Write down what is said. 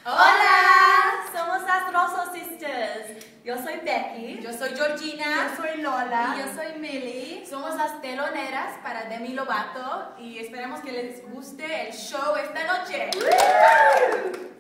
Hola, somos las Rosso Sisters. Yo soy Becky. Yo soy Georgina. Yo soy Lola. Y yo soy Millie. Somos las teloneras para Demi Lovato y esperemos que les guste el show esta noche.